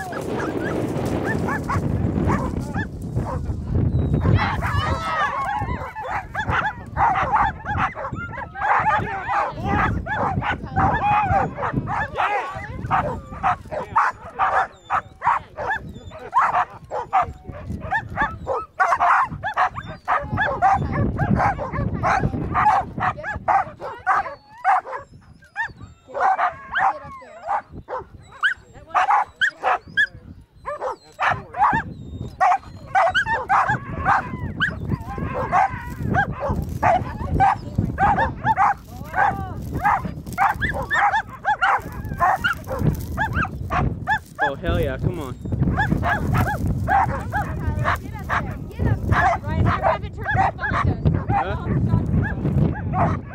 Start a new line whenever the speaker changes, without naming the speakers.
Oh, hell yeah, come on.
Get up there. Ryan, I haven't turned right behind us.
Huh?